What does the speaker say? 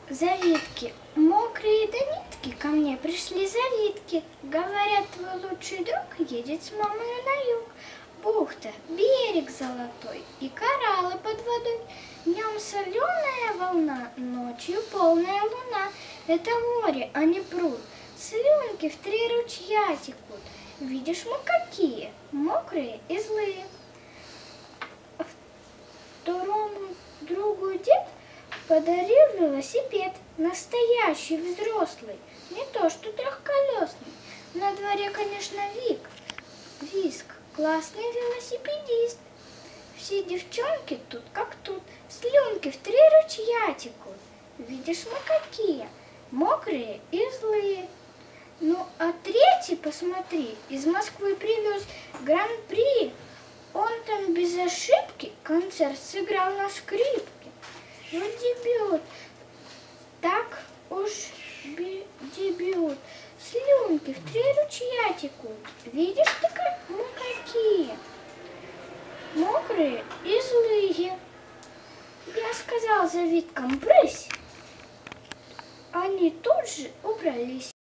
Завидки, мокрые до нитки, ко мне пришли завидки. Говорят, твой лучший друг едет с мамой на юг. Бухта, берег золотой и кораллы под водой. Днем соленая волна, ночью полная луна. Это море, а не пруд, слюнки в 3 ручья текут. Видишь мы какие, мокрые и злые. Второму другу дед подарил велосипед, настоящий, взрослый, не то что трехколесный. На дворе, конечно, Виск, классный велосипедист. Все девчонки тут как тут, слюнки в 3 ручья текут. Видишь мы какие, мокрые и злые. Ну, а третий, посмотри, из Москвы привез гран-при. Он там без ошибки концерт сыграл на скрипке. Вот дебют, так уж дебют. Слюнки в 3 ручья текут. Видишь ты, мы какие? Мокрые и злые. Я сказал завидкам брысь. Они тут же убрались.